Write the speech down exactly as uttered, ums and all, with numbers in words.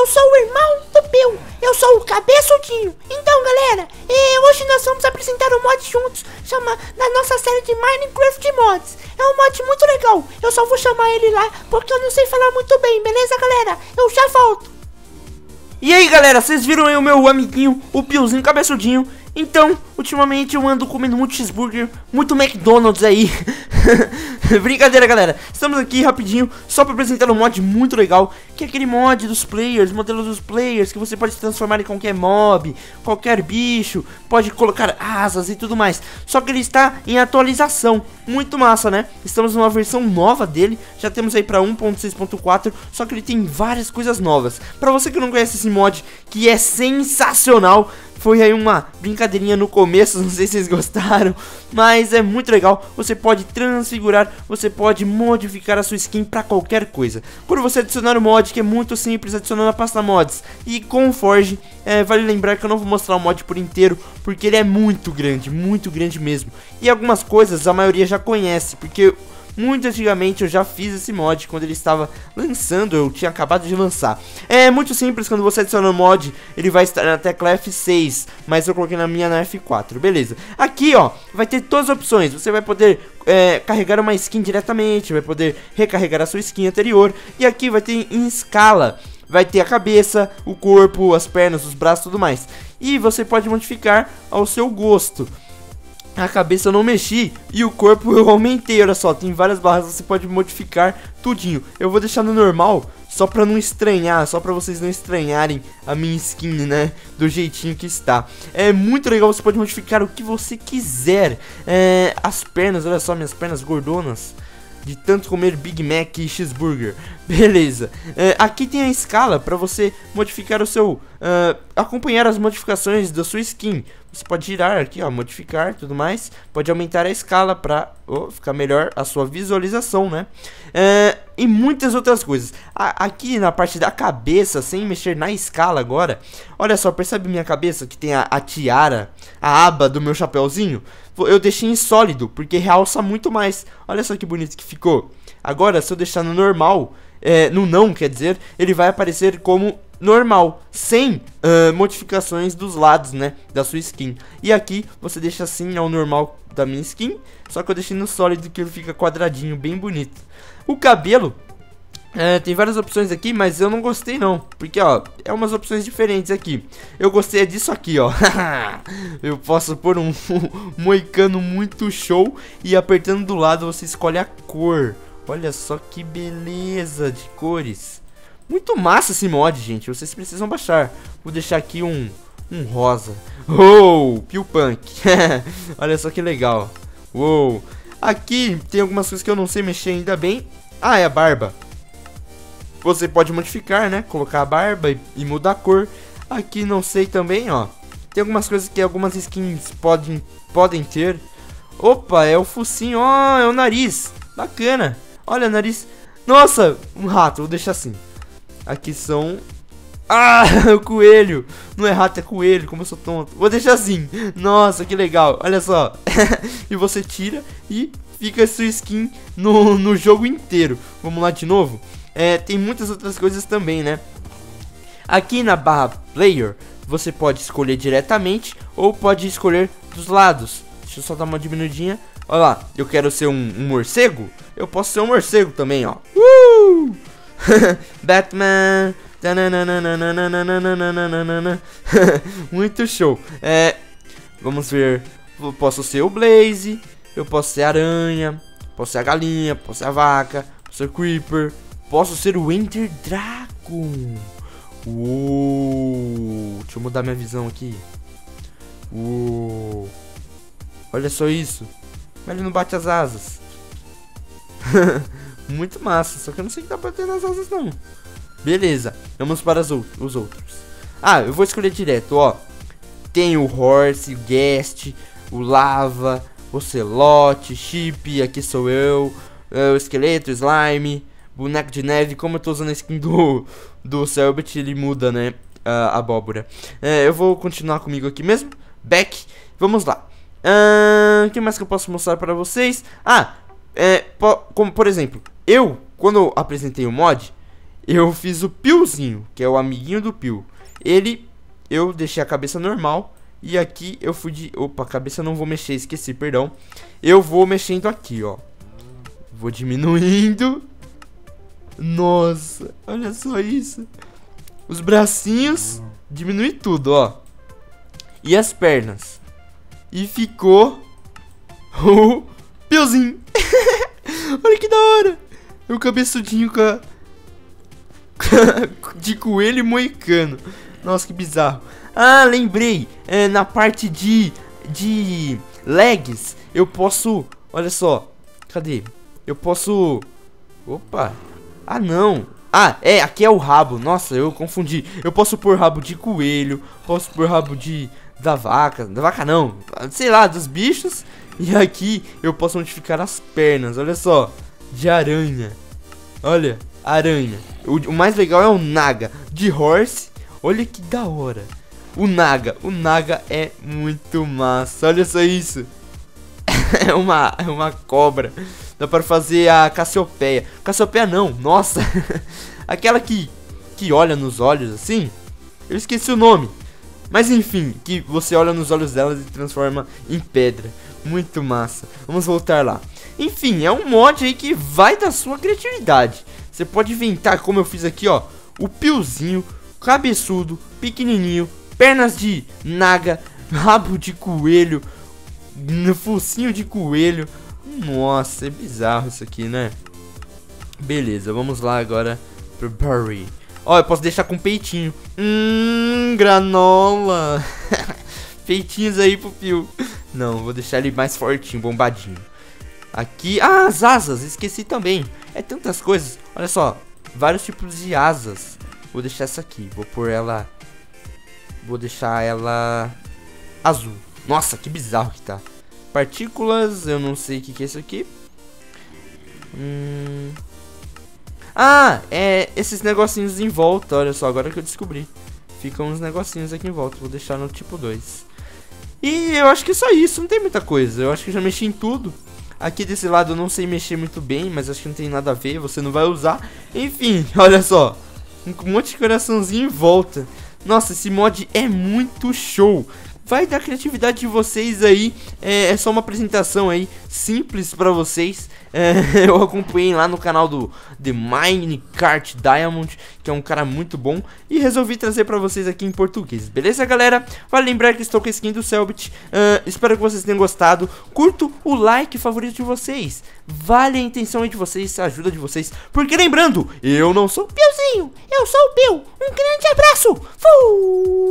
sou o irmão do Bill, eu sou o Cabeçudinho. Então galera, eh, hoje nós vamos apresentar um mod juntos, chama, na nossa série de Minecraft Mods. É um mod muito legal, eu só vou chamar ele lá porque eu não sei falar muito bem, beleza galera? Eu já volto. E aí galera, vocês viram aí o meu amiguinho, o Billzinho Cabeçudinho? Então, ultimamente eu ando comendo muito cheeseburger, muito McDonald's aí. Brincadeira galera, estamos aqui rapidinho só para apresentar um mod muito legal, que é aquele mod dos players, modelo dos players, que você pode se transformar em qualquer mob, qualquer bicho, pode colocar asas e tudo mais. Só que ele está em atualização, muito massa, né? Estamos numa versão nova dele, já temos aí para um ponto seis ponto quatro, só que ele tem várias coisas novas. Para você que não conhece esse mod, que é sensacional, foi aí uma brincadeirinha no começo, não sei se vocês gostaram, mas é muito legal. Você pode transfigurar, você pode modificar a sua skin pra qualquer coisa. Quando você adicionar o mod, que é muito simples, adicionando a pasta mods e com o Forge, é, vale lembrar que eu não vou mostrar o mod por inteiro, porque ele é muito grande, muito grande mesmo. E algumas coisas a maioria já conhece, porque muito antigamente eu já fiz esse mod quando ele estava lançando, eu tinha acabado de lançar. É muito simples, quando você adiciona o mod, ele vai estar na tecla F seis, mas eu coloquei na minha na F quatro, beleza. Aqui ó, vai ter todas as opções, você vai poder é, carregar uma skin diretamente, vai poder recarregar a sua skin anterior, e aqui vai ter em escala. Vai ter a cabeça, o corpo, as pernas, os braços e tudo mais. E você pode modificar ao seu gosto. A cabeça eu não mexi e o corpo eu aumentei, olha só, tem várias barras, você pode modificar tudinho. Eu vou deixar no normal, só pra não estranhar, só pra vocês não estranharem a minha skin, né, do jeitinho que está. É muito legal, você pode modificar o que você quiser. É, as pernas, olha só, minhas pernas gordonas, de tanto comer Big Mac e cheeseburger. Beleza, é, aqui tem a escala para você modificar o seu uh, acompanhar as modificações da sua skin. Você pode girar aqui, ó, modificar, tudo mais. Pode aumentar a escala para oh, ficar melhor a sua visualização, né? É, e muitas outras coisas. A, aqui na parte da cabeça, sem mexer na escala agora, olha só, percebe minha cabeça que tem a, a tiara, a aba do meu chapéuzinho? Eu deixei em sólido, porque realça muito mais. Olha só que bonito que ficou. Agora, se eu deixar no normal, é, no não, quer dizer, ele vai aparecer como normal, sem uh, modificações dos lados, né, da sua skin. E aqui você deixa assim ao normal da minha skin, só que eu deixei no sólido, que ele fica quadradinho, bem bonito. O cabelo, uh, tem várias opções aqui, mas eu não gostei não, porque ó, é umas opções diferentes aqui. Eu gostei disso aqui, ó. Eu posso pôr um moicano muito show, e apertando do lado você escolhe a cor. Olha só que beleza de cores. Muito massa esse mod, gente. Vocês precisam baixar. Vou deixar aqui um, um rosa. Oh, Pillpunk. Olha só que legal. Uou. Aqui tem algumas coisas que eu não sei mexer ainda bem. Ah, é a barba. Você pode modificar, né? Colocar a barba e, e mudar a cor. Aqui não sei também, ó. Tem algumas coisas que algumas skins podem, podem ter. Opa, é o focinho. Ó, oh, é o nariz. Bacana. Olha o nariz. Nossa, um rato. Vou deixar assim. Aqui são... Ah, o coelho. Não é rato, é coelho, como eu sou tonto. Vou deixar assim. Nossa, que legal. Olha só. E você tira e fica a sua skin no, no jogo inteiro. Vamos lá de novo. É, tem muitas outras coisas também, né? Aqui na barra player, você pode escolher diretamente ou pode escolher dos lados. Deixa eu só dar uma diminuidinha. Olha lá, eu quero ser um, um morcego. Eu posso ser um morcego também, ó. Uh! Batman. Muito show. É, vamos ver. Eu posso ser o Blaze. Eu posso ser a aranha. Posso ser a galinha. Posso ser a vaca. Posso ser o Creeper. Posso ser o Ender Dragon. Uou. Deixa eu mudar minha visão aqui. Uou. Olha só isso. Mas ele não bate as asas. Muito massa, só que eu não sei que dá pra ter nas asas não. Beleza, vamos para os outros. Ah, eu vou escolher direto, ó. Tem o Horse, o Guest, o Lava, o Celote, Chip, aqui sou eu, o Esqueleto, o Slime, Boneco de Neve. Como eu tô usando a skin do, do Selbit, ele muda, né, a abóbora. É, eu vou continuar comigo aqui mesmo. Back, vamos lá. O uh, que mais que eu posso mostrar para vocês? Ah, é, po como por exemplo, eu, quando eu apresentei o mod, eu fiz o Piozinho, que é o amiguinho do Pio. Ele, eu deixei a cabeça normal. E aqui eu fui de... Opa, a cabeça eu não vou mexer, esqueci, perdão. Eu vou mexendo aqui, ó. Vou diminuindo. Nossa, olha só isso. Os bracinhos, diminui tudo, ó. E as pernas. E ficou o Piozinho. Olha que da hora. O cabeçudinho com a... de coelho moicano. Nossa, que bizarro. Ah, lembrei. É, na parte de... De... legs. Eu posso... Olha só. Cadê? Eu posso... Opa. Ah, não. Ah, é. Aqui é o rabo. Nossa, eu confundi. Eu posso pôr rabo de coelho. Posso pôr rabo de... Da vaca. Da vaca não. Sei lá, dos bichos. E aqui eu posso modificar as pernas. Olha só. De aranha. Olha. Aranha. O, o mais legal é o Naga. De horse. Olha que da hora. O Naga. O Naga é muito massa. Olha só isso. É uma, é uma cobra. Dá pra fazer a Cassiopeia. Cassiopeia não. Nossa. Aquela que, que olha nos olhos assim. Eu esqueci o nome. Mas enfim. Que você olha nos olhos delas e transforma em pedra. Muito massa. Vamos voltar lá. Enfim. É um mod aí que vai da sua criatividade. Você pode inventar como eu fiz aqui, ó. O Piozinho. Cabeçudo. Pequenininho. Pernas de naga, rabo de coelho, focinho de coelho. Nossa, é bizarro isso aqui, né? Beleza, vamos lá agora pro Burry. Ó, eu posso deixar com peitinho. Hum, granola. Peitinhos aí pro Pio. Não, vou deixar ele mais fortinho, bombadinho. Aqui, ah, as asas, esqueci também. É tantas coisas, olha só. Vários tipos de asas. Vou deixar essa aqui, vou pôr ela... Vou deixar ela azul. Nossa, que bizarro que tá. Partículas, eu não sei o que, que é isso aqui. Hum... Ah, é esses negocinhos em volta. Olha só, agora que eu descobri. Ficam uns negocinhos aqui em volta. Vou deixar no tipo dois. E eu acho que é só isso, não tem muita coisa. Eu acho que já mexi em tudo. Aqui desse lado eu não sei mexer muito bem, mas acho que não tem nada a ver, você não vai usar. Enfim, olha só. Um monte de coraçãozinho em volta. Nossa, esse mod é muito show. Vai da criatividade de vocês aí. É, é só uma apresentação aí simples pra vocês. É, eu acompanhei lá no canal do The Minecart Diamond, que é um cara muito bom, e resolvi trazer pra vocês aqui em português. Beleza, galera? Vale lembrar que estou com a skin do Selbit. uh, Espero que vocês tenham gostado. Curto o like favorito de vocês. Vale a intenção aí de vocês, a ajuda de vocês. Porque lembrando, eu não sou o Piozinho, eu sou o Pio. Um grande abraço. Fui!